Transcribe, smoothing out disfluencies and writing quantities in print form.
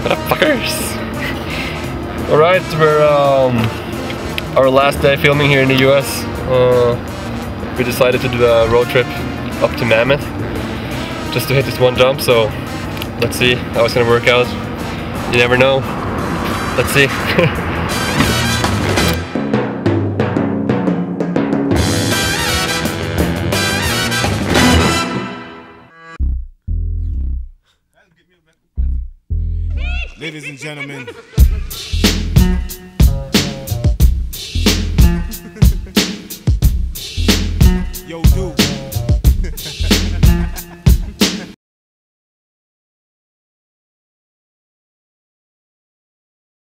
Motherfuckers! Alright, we're our last day filming here in the US. We decided to do a road trip up to Mammoth just to hit this one jump, so let's see how it's gonna work out. You never know. Let's see. Ladies and gentlemen, yo, dude.